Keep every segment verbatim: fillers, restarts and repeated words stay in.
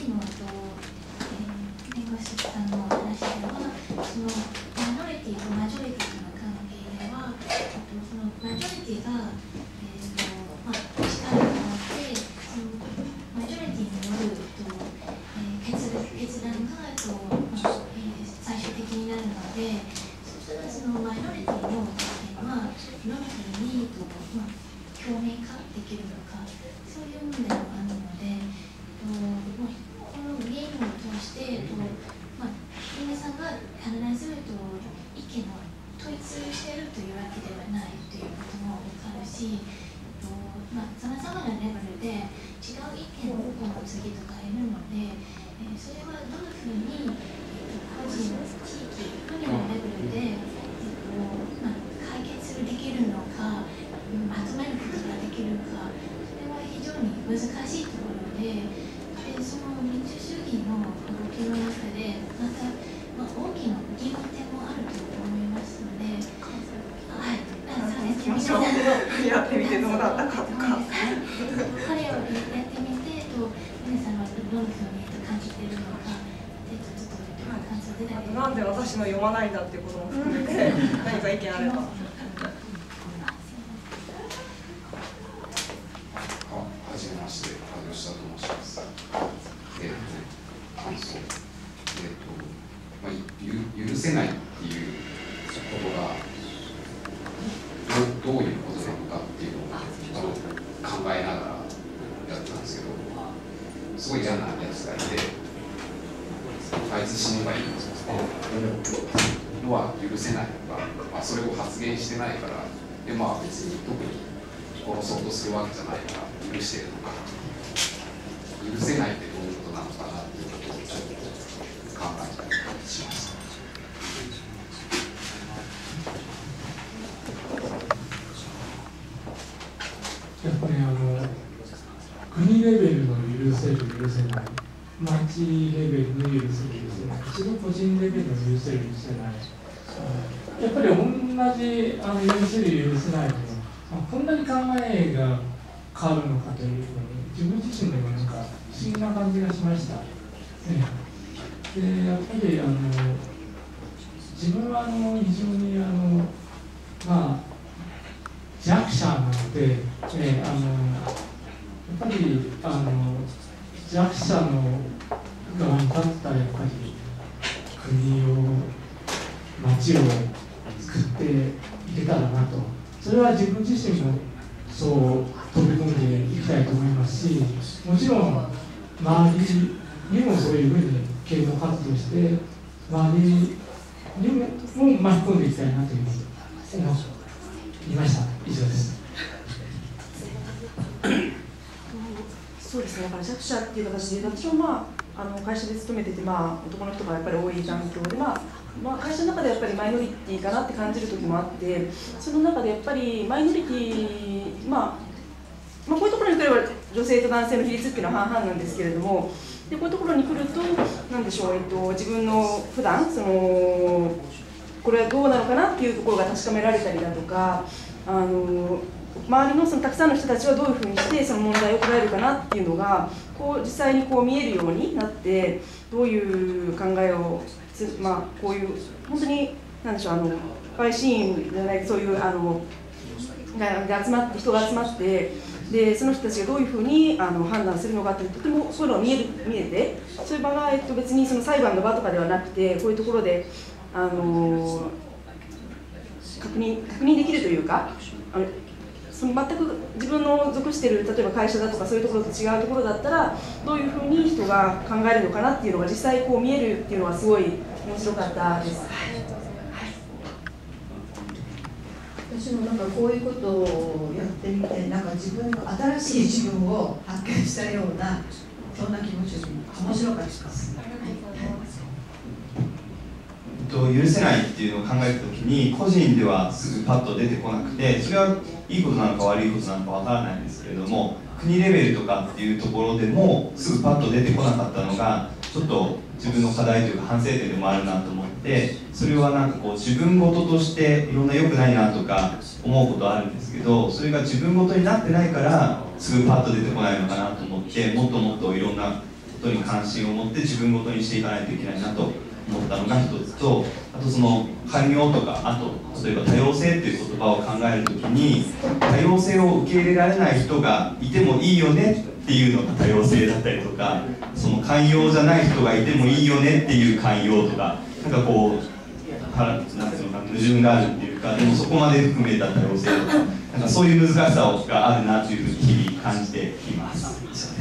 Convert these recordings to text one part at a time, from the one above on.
きのと、えー、弁護士さんの話では、そのマイノリティとマジョリティとの関係では、そのマジョリティが、えーとまあ、力を持ってそのマジョリティによると、えー、決, 決断がと、まあえー、最終的になるので、そうしたらそのマイノリティの意見はどのふうにと、まあ、表面化できるのか、そういう問題もあるので、とまあ、このゲームを通してと、まあ、皆さんが必ずと意見を統一しているというわけではないということも分かるし、さまざ、まなレベルで違う意見を持つ人がいるので、えー、それはどのふうに、えー、個人、地域、国のレベルで、えーとまあ、解決できるのか、まとめることができるか、それは非常に難しいところで、でその民主主義の動きの中で、また、まあ、大きな疑問点もあると思いますので、はい、そうですね、 やってみてどうだったかとか。 これをやってみて、皆さんはどのふうに感じているのか、ちょっと感想出たり。 なんで私の読まないんだっていうことも含めて、何か意見あれば。 はじめまして、吉田と申します。えっと、感想。えっと、まあ、ゆ許せないっていうことがどう、どういうことなのかっていうのを考えながらやってたんですけど、すごい嫌なやつがいて、あいつ死ねばいいのは許せないとか、まあ、それを発言してないから、でまあ別に特に殺そうとするわけじゃないから許しているのか、許せないってどういうことなのかなっていうことをちょっと考えたりしました。 やっぱりあの国レベルの許せる許せない、町レベルの許せる許せない、一度個人レベルの許せる許せない、やっぱり同じあの許せる許せないの、まあ、こんなに考えが変わるのかというのに自分自身でもなんか不思議な感じがしました。ね、でやっぱりあの自分はあの非常にあのまあ弱者なので、えー、あのやっぱりあの弱者の側に立ったらやっぱり国を町を作っていけたらなと、それは自分自身もそう飛び込んでいきたいと思いますし、もちろん周りにもそういうふうに啓蒙活動して周りにも巻き込んでいきたいなというふうに思いました。以上です。 そうですね、だから弱者っていう形で、私も、まあ、あの会社で勤めてて、まあ、男の人がやっぱり多い環境で、まあまあ、会社の中でやっぱりマイノリティかなって感じる時もあって、その中でやっぱりマイノリティ、まあまあ、こういうところに来れば女性と男性の比率っていうのは半々なんですけれども、でこういうところに来ると、なんでしょう、えっと、自分の普段そのこれはどうなのかなっていうところが確かめられたりだとか、あの周りのそのたくさんの人たちはどういうふうにしてその問題を捉えるかなっていうのがこう実際にこう見えるようになって、どういう考えをつ、まあ、こういう本当に何でしょう、あの陪審員じゃないそういうあのが集まって人が集まって、でその人たちがどういうふうにあの判断するのかってとてもそういうのが見える見えて、そういう場が、えっと、別にその裁判の場とかではなくて、こういうところであの確認確認できるというか、あのその全く自分の属している例えば会社だとかそういうところと違うところだったらどういうふうに人が考えるのかなっていうのが実際こう見えるっていうのはすごい面白かったです。 私もなんかこういうことをやってみて、なんか自分の新しい自分を発見したようなそんな気持ちで面白かったです。 許せないっていうのを考えたときに個人ではすぐパッと出てこなくて、それはいいことなのか悪いことなのかわからないんですけれども、国レベルとかっていうところでもすぐパッと出てこなかったのがちょっと自分の課題というか反省点でもあるなと思って、それはなんかこう自分事としていろんな良くないなとか思うことあるんですけど、それが自分事になってないからすぐパッと出てこないのかなと思って、もっともっといろんなことに関心を持って自分ごとにしていかないといけないなと思ったのが一つと、あとその寛容とか、あと例えば多様性っていう言葉を考えるときに、多様性を受け入れられない人がいてもいいよねっていうのが多様性だったりとか、その寛容じゃない人がいてもいいよねっていう寛容とか、なんかこうなんていうのか矛盾があるっていうか、でもそこまで含めた多様性とか、なんかそういう難しさがあるなというふうに日々感じています。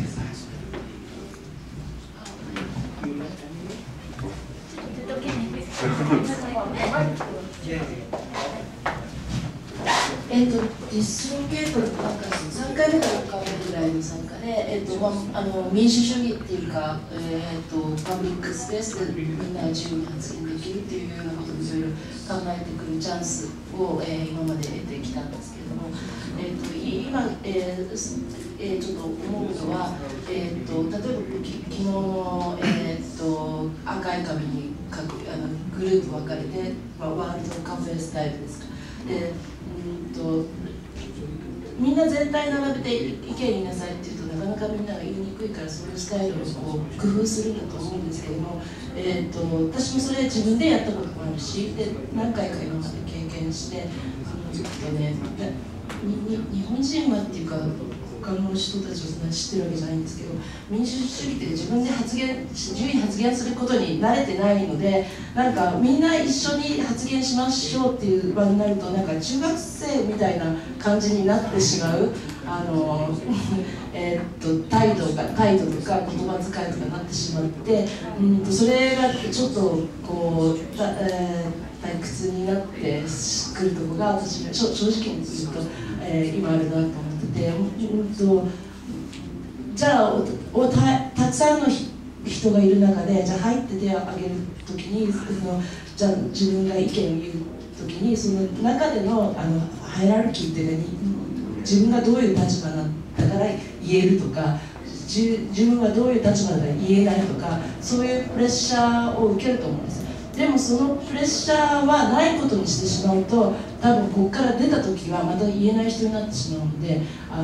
えっと、実証系統のなんかさんかいめかよんかいめぐらいの参加で、えっとまあ、あの民主主義っていうか、えっと、パブリックスペースでみんなが自由に発言できるっていうようなことをいろいろ考えてくるチャンスを、えー、今まで得てきたんですけれども、えっと、今、えーえー、ちょっと思うのは、えっと、例えばき昨日の、えっと、赤い紙に書くあのグループ分かれて、まあ、ワールドカフェスタイルですか。でうんとみんな全体並べて意見言いなさいっていうとなかなかみんなが言いにくいから、そういうスタイルをこう工夫するんだと思うんですけども、えー、と私もそれ自分でやったこともあるし、で何回か今まで経験して、あのちょっとねにに日本人はっていうか他の人たちをそんなに知ってるわけじゃないんですけど、民主主義って自分で発言自由に発言することに慣れてないので、なんかみんな一緒に発言しましょうっていう場になると、なんか中学生みたいな感じになってしまう、あのえっと態度が態度とか言葉遣いとかになってしまって、うんとそれがちょっとこうた、えー、退屈になってくるところが私は正直に言うと、えー、今あるなと思って。でうんとじゃあおお た, たくさんの人がいる中で、じゃあ入って手を挙げるときに、そのじゃあ自分が意見を言うときに、その中でのあのハイラルキーっていうか、自分がどういう立場なんだから言えるとか、自分はどういう立場だから言えないとか、そういうプレッシャーを受けると思うんです。でもそのプレッシャーはないことにしてしまうと、多分ここから出た時はまた言えない人になってしまうので、あの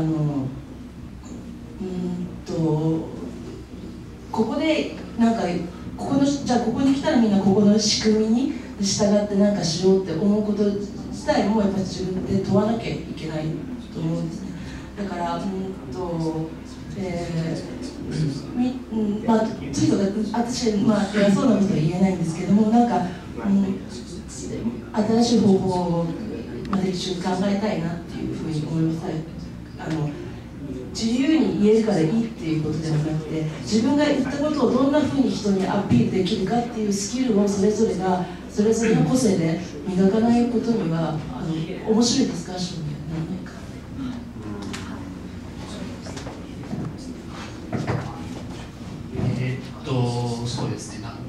うんとここでなんかここのじゃあここに来たらみんなここの仕組みに従って何かしようって思うこと自体もやっぱり自分で問わなきゃいけないと思うんですね。だからうんと、えーみうんまあ、とにかく私、まあ、偉そうなことは言えないんですけども、なんか、うん、新しい方法をまた一緒に考えたいなっていうふうに思います。あの自由に言えるからいいっていうことではなくて、自分が言ったことをどんなふうに人にアピールできるかっていうスキルをそれぞれがそれぞれの個性で磨かないことにはあの面白いディスカッションにはならないか。 えー、っとそうですね、なんか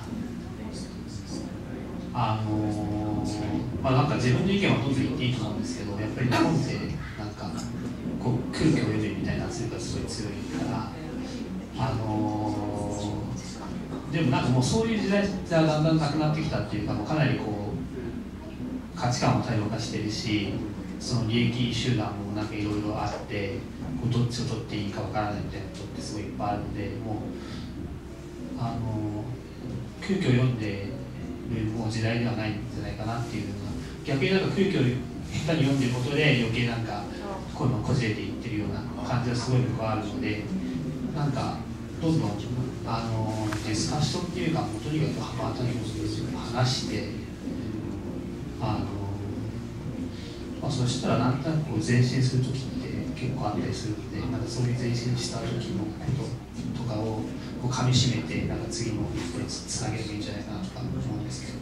あのー、まあなんか自分の意見はどんどん言っていいと思うんですけど、やっぱり日本ってなんかこう空気を読むみたいな圧力がすごい強いから、あのー、でもなんかもうそういう時代じゃだんだんなくなってきたっていうか、もうかなりこう価値観も多様化してるし、その利益集団もなんかいろいろあって、こうどっちを取っていいかわからないみたいなことってすごいいっぱいあるので、もうあのー、空気を読んでるもう時代ではないんじゃないかなっていうのが、逆になんか空気を下手に読んでることで余計なんかこういうのをこじれていってるような感じがすごい僕はあるので、なんかどんどんあのディスカッションっていうか、もうとにかく浜辺のことを話して、あの、まあ、そしたらなんとなくこう前進する時って結構あったりするので、なんかそういう前進した時のこととかをこう噛み締めて、なんか次の一歩につなげればいいんじゃないかなとか思うんですけど。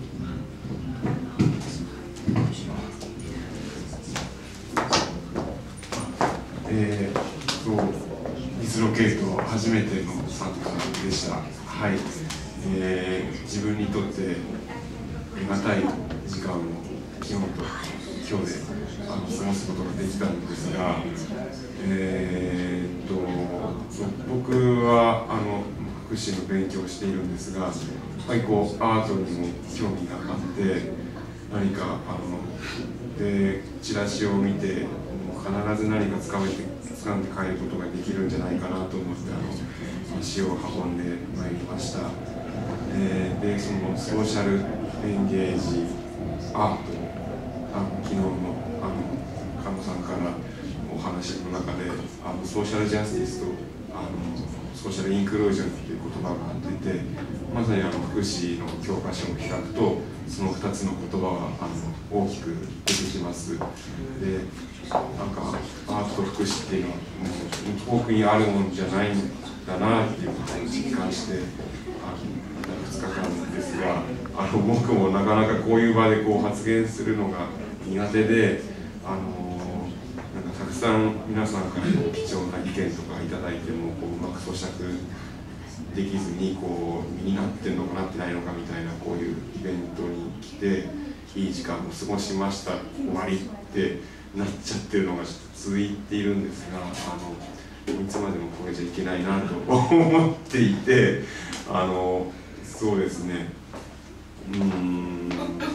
えー、と水野圭と初めての参加でした。はい、えー、自分にとってありがたい時間を昨日と今日であの過ごすことができたんですが、えー、と僕はあの福祉の勉強をしているんですが、やっぱりこうアートにも興味があって、何かあのでチラシを見て必ず何かつかめて掴んで帰ることができるんじゃないかなと思って、あの足を運んでまいりました。えー、でそのソーシャルエンゲージアート、あの昨日のあの菅野さんからお話の中であのソーシャルジャスティスとあのソーシャルインクルージョンという言葉が出て、まさにあの福祉の教科書を開くとそのふたつの言葉はあの大きく出てきます。でなんかアートと福祉っていうのはもう遠くにあるもんじゃないんだなっていうことを実感してあのふつかかんですが、あの僕もなかなかこういう場でこう発言するのが苦手で、あのなんかたくさん皆さんからこう貴重な意見とかいただいてもこううまく咀嚼できずにこう身になってるのかなってないのかみたいなこういうイベントに来ていい時間を過ごしました終わりってなっちゃってるのが続いているんですが、あのいつまでもこれじゃいけないなと思っていて、あのそうですね、うーん、うん、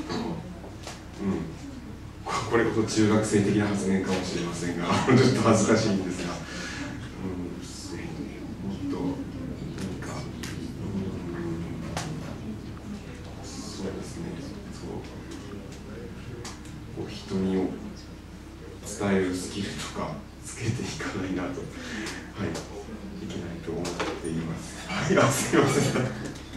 これこそ中学生的な発言かもしれませんが、ちょっと恥ずかしいんですが、うん、もっと何か、うん、そうですね、そうこう人にを伝えるスキルとかつけていかないなと、はい、いけないと思っています。はい、あ、すみません。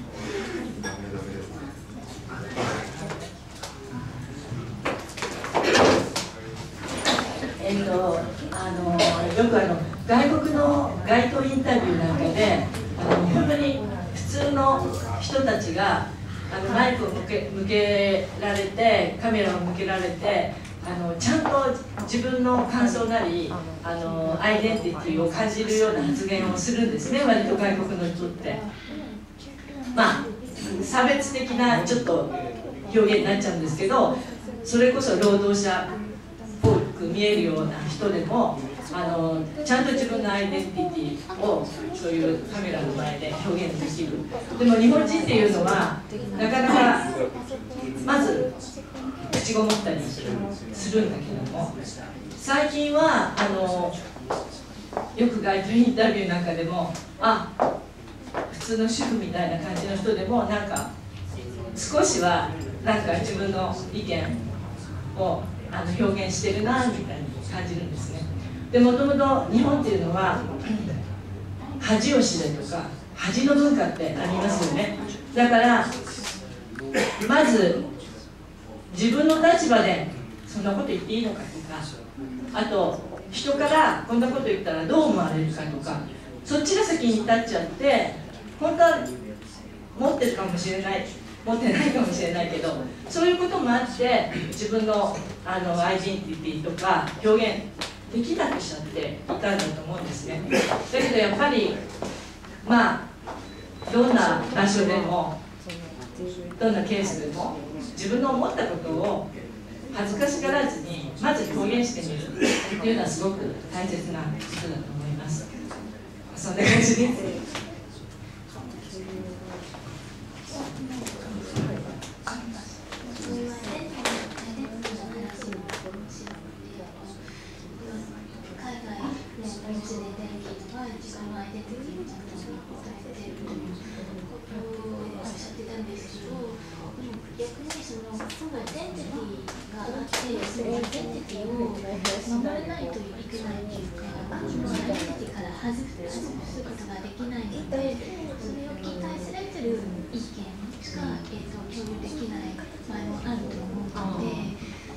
えっと、あのよくあの外国の街頭インタビューなんかであの本当に普通の人たちがあのマイクを向け、向けられてカメラを向けられてあのちゃんと自分の感想なりあのアイデンティティを感じるような発言をするんですね、割と外国の人って。まあ差別的なちょっと表現になっちゃうんですけど、それこそ労働者っぽく見えるような人でもあのちゃんと自分のアイデンティティをそういうカメラの前で表現できる。でも日本人っていうのはなかなかまず口ごもったりするんだけども、最近はあのよく街頭インタビューなんかでもあ普通の主婦みたいな感じの人でもなんか少しはなんか自分の意見をあの表現してるなみたいに感じるんですね。でもともと日本っていうのは恥を知れとか恥の文化ってありますよね。だからまず自分の立場でそんなこと言っていいのかとか、あと人からこんなこと言ったらどう思われるかとか、そっちが先に立っちゃって本当は持ってるかもしれない持ってないかもしれないけど、そういうこともあって自分のあのアイデンティティとか表現できなくしちゃっていたんだと思うんですね。だけどやっぱりまあどんな場所でもどんなケースでも自分の思ったことを恥ずかしがらずにまず表現してみるっていうのはすごく大切なことだと思います。そんな感じです。 守らないといけないというか、アイデンティティから外すことができないので、それを期待されてる意見しか、えー、と共有できない場合もあると思うので、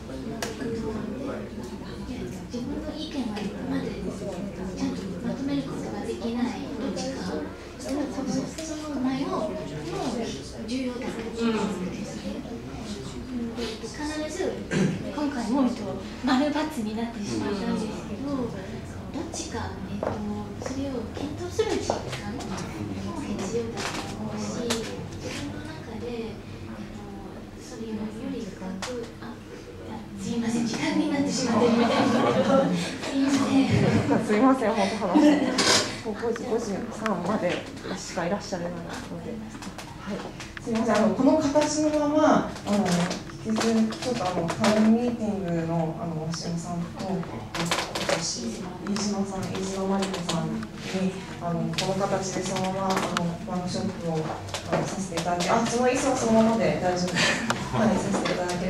自分の意見は今までちゃんとまとめることができないどっちか、その前をも重要だと思うんですね。必ず今回も丸×になってしまったんですけど、どっちか、えっと、それを検討する時間も必要だと思うし、自分の中で、えっと、それをより深く、あ、すいません、時間になってしまってるみたいなすいません。 すいません、本当話してごじ、ごじさんまでしかいらっしゃらないので、はい、すいません、あのこの形のままあの引き続きちょっとあのタウンミーティングのあの大島さんとし、飯島さん、飯島真理子さんにあのこの形でそのままあのワークショップをあのさせていただき、あ、その椅子はそのままで大丈夫です。はい、させていただけ